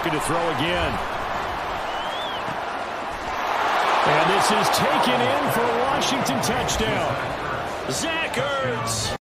looking to throw again. And this is taken in for a Washington touchdown. Zach Ertz.